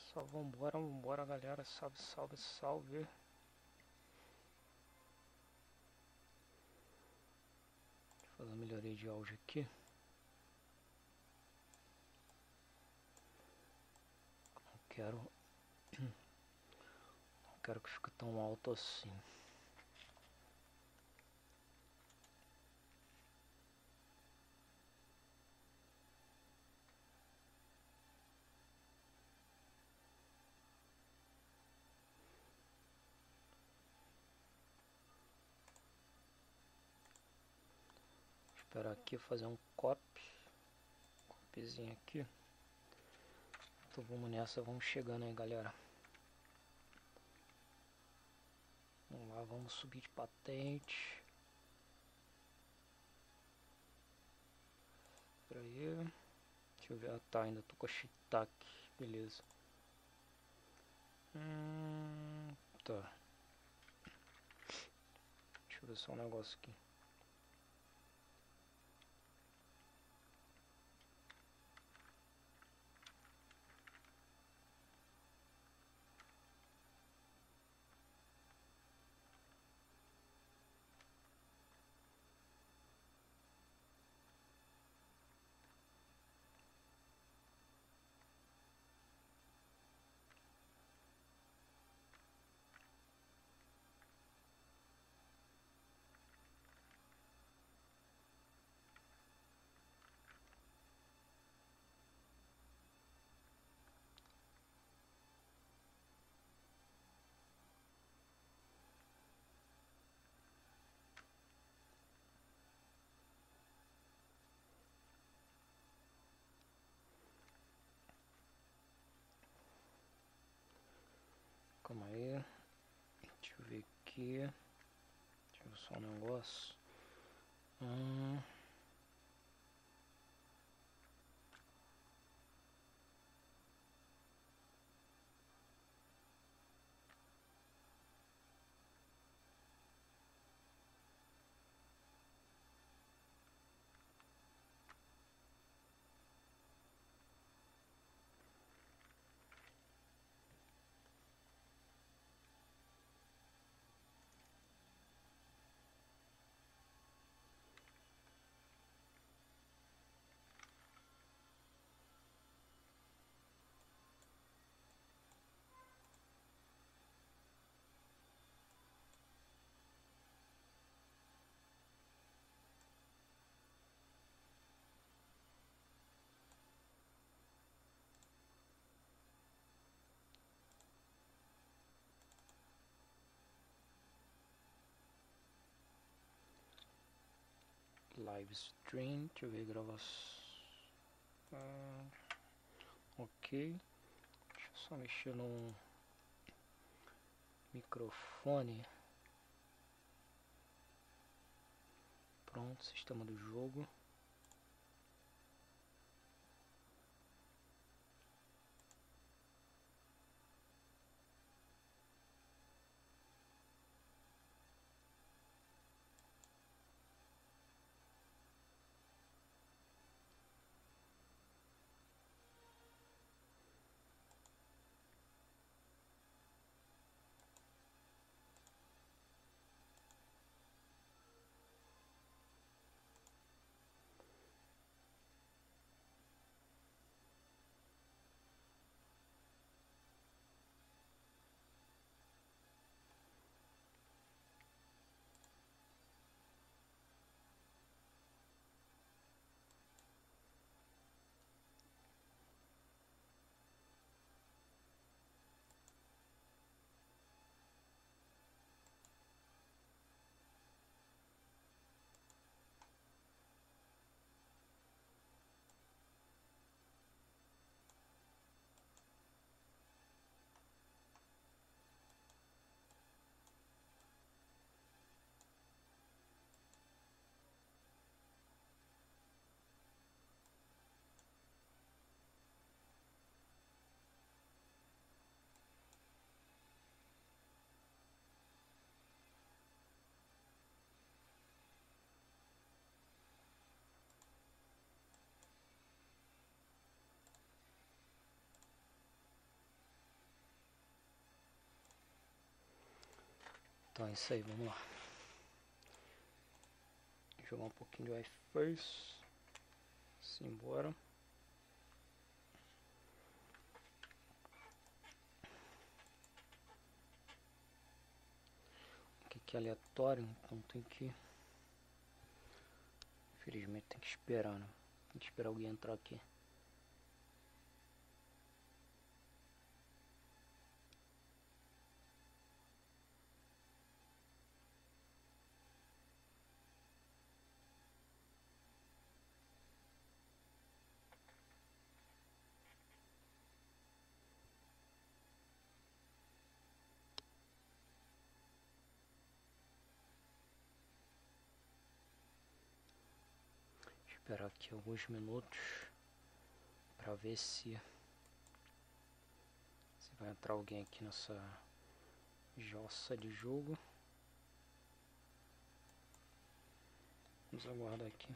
Só vambora, galera. Salve, salve, salve. Deixa eu fazer uma melhoria de áudio aqui. Não quero que fique tão alto assim. Esperar aqui fazer um copyzinho aqui. Então vamos nessa, vamos chegando aí, galera. Vamos lá, vamos subir de patente. Espera aí. Deixa eu ver, ah, tá, ainda tô com a shiitake, beleza. Tá. Deixa eu ver só um negócio aqui. Calma aí. Deixa eu ver aqui. Deixa eu ver só um negócio. Live stream, deixa eu ver gravação. Ok. Deixa eu só mexer no microfone. Pronto, sistema do jogo. Então é isso aí, vamos lá. Jogar um pouquinho de iFirst. Simbora. Aqui é aleatório, então tem que... Infelizmente tem que esperar, né? Tem que esperar alguém entrar aqui. Esperar aqui alguns minutos para ver se vai entrar alguém aqui nessa jossa de jogo. Vamos aguardar aqui.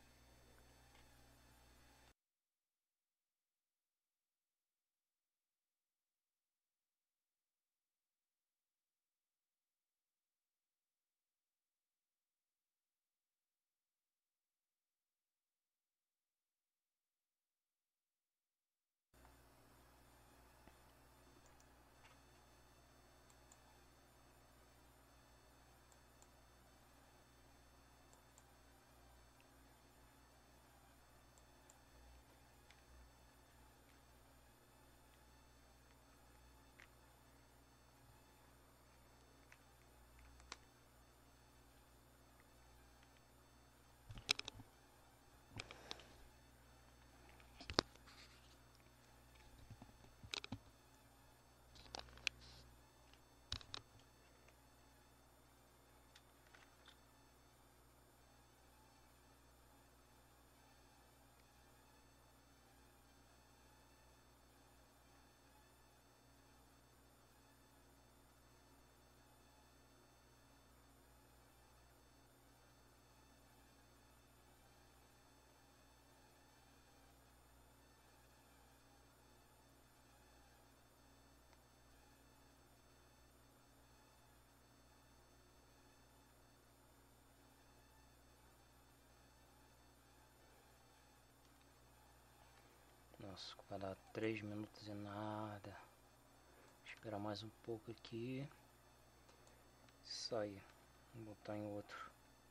Nossa, vai dar 3 minutos e nada. Esperar mais um pouco aqui. Sair. Vou botar em outro.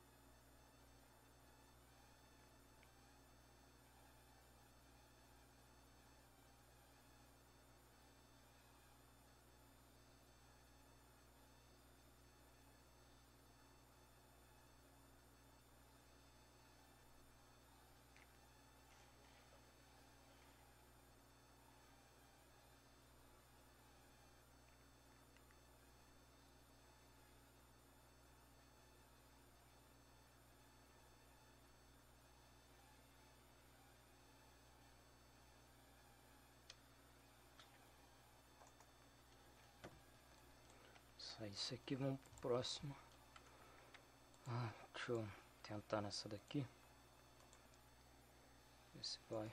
Sair isso aqui, vamos pro próximo. Deixa eu tentar nessa daqui. Ver se vai.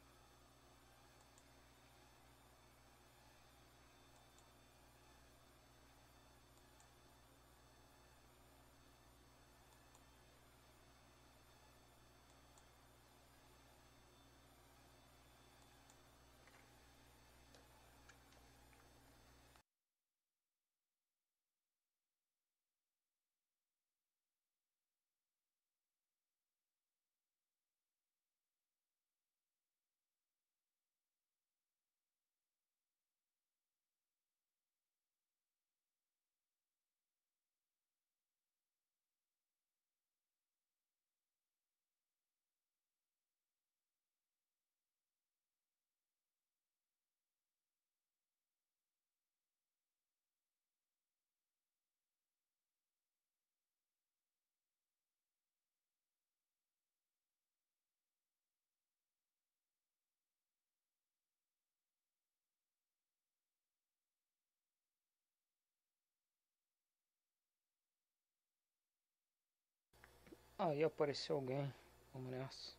Aí apareceu alguém. Vamos nessa.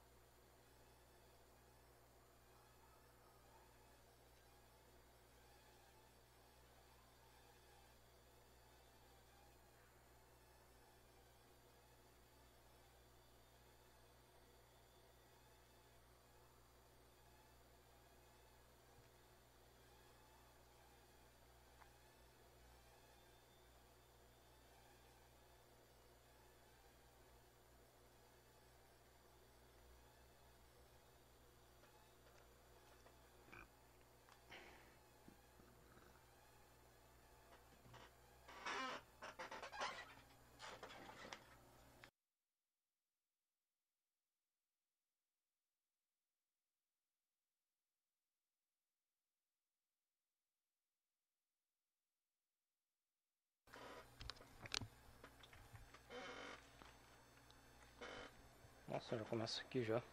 Nossa, já começa aqui já.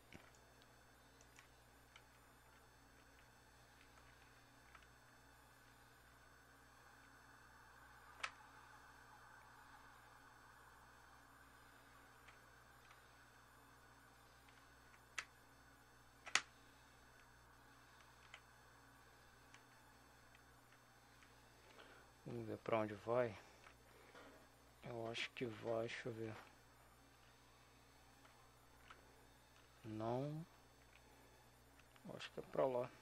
Vamos ver pra onde vai. Eu acho que vai, deixa eu ver. Não. Eu acho que é pra lá.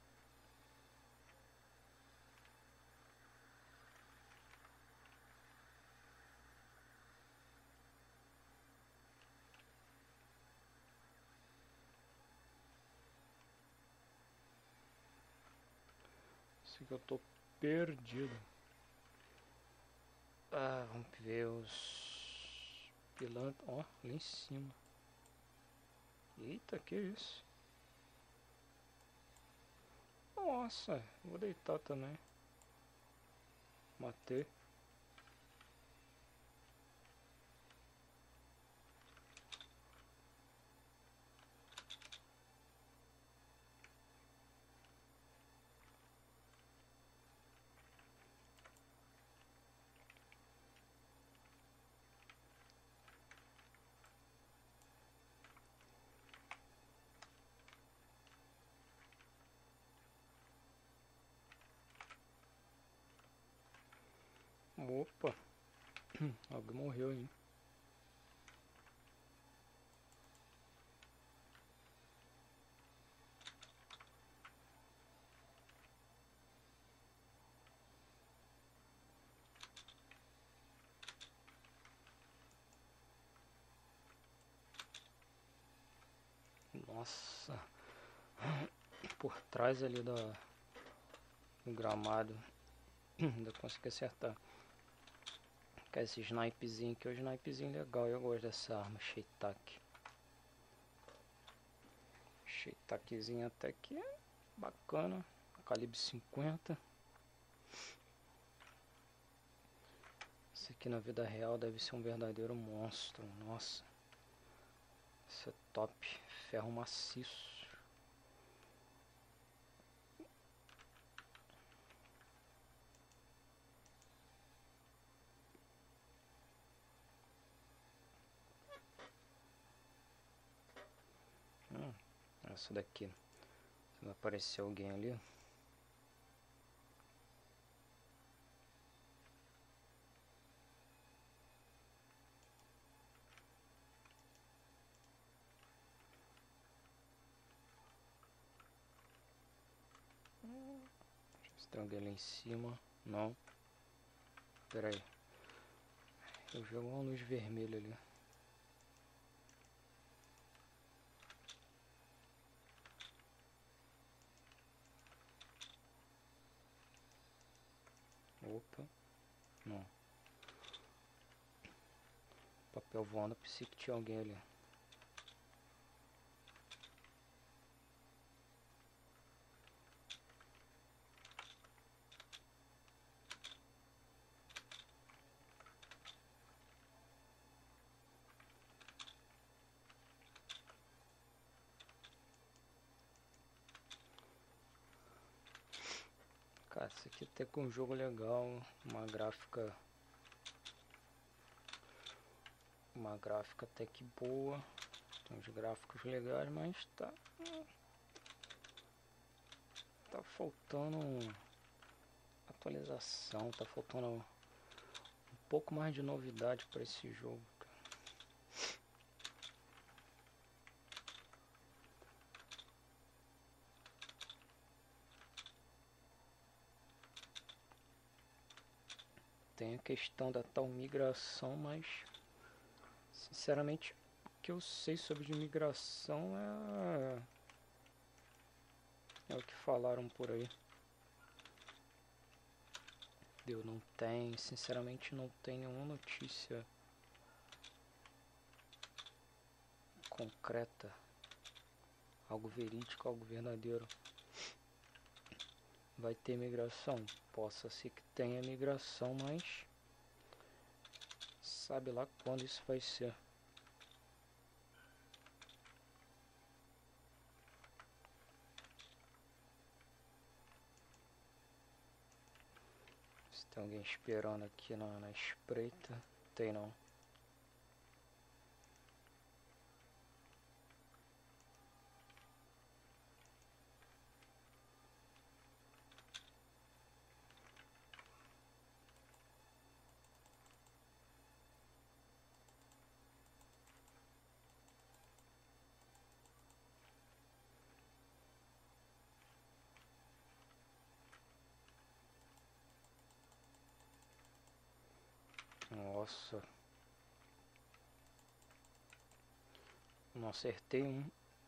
Sei que eu tô perdido. Ah, vamos ver os pilantras. Ó, lá em cima. Eita, que isso? Nossa, vou deitar também. Matei. Opa, alguém morreu, hein? Nossa, por trás ali do gramado, ainda consegui acertar. Que é esse snipezinho aqui, é um snipezinho legal, eu gosto dessa arma, Shiitake. Shiitakezinho até que é bacana, calibre 50. Esse aqui na vida real deve ser um verdadeiro monstro, nossa. Isso é top, ferro maciço. Essa daqui. Vai aparecer alguém ali. Se tem alguém lá em cima. Não. Pera aí. Eu vi uma luz vermelha ali. Opa. Não. Papel voando, pensei que tinha alguém ali. Cara, isso aqui até com um jogo legal, uma gráfica até que boa, tem uns gráficos legais, mas tá faltando atualização, tá faltando um pouco mais de novidade para esse jogo. Tem a questão da tal migração, mas sinceramente o que eu sei sobre migração é o que falaram por aí. Eu não tenho, sinceramente não tenho nenhuma notícia concreta, algo verídico, algo verdadeiro. Vai ter migração? Possa ser que tenha migração, mas sabe lá quando isso vai ser. Se tem alguém esperando aqui na espreita, tem não. Nossa, não acertei um.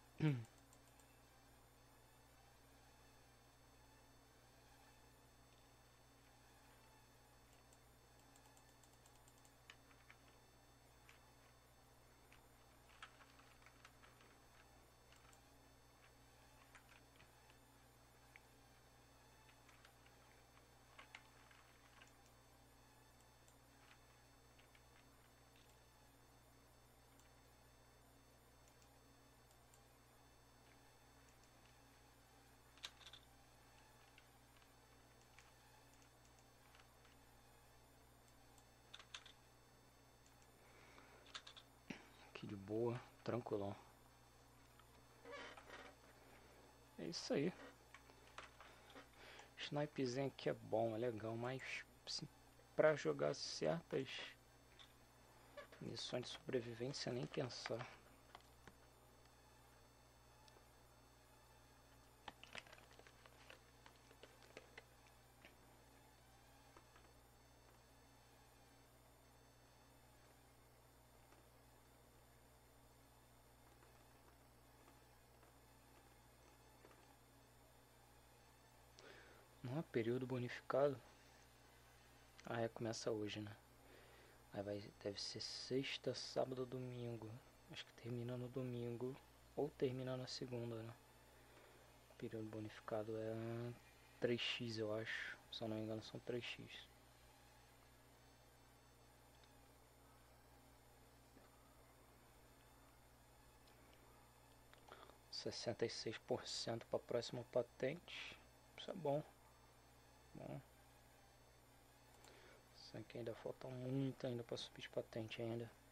Aqui de boa, tranquilão. É isso aí. Snipezinho aqui é bom, é legal, mas assim, pra jogar certas missões de sobrevivência nem pensar. Não é período bonificado. Ah, começa hoje, né? Aí deve ser sexta, sábado, domingo. Acho que termina no domingo ou termina na segunda, né? Período bonificado é 3x, eu acho. Se eu não me engano, são 3x. %66% para a próxima patente. Isso é bom. Bom. Isso aqui ainda falta muito ainda para subir de patente ainda.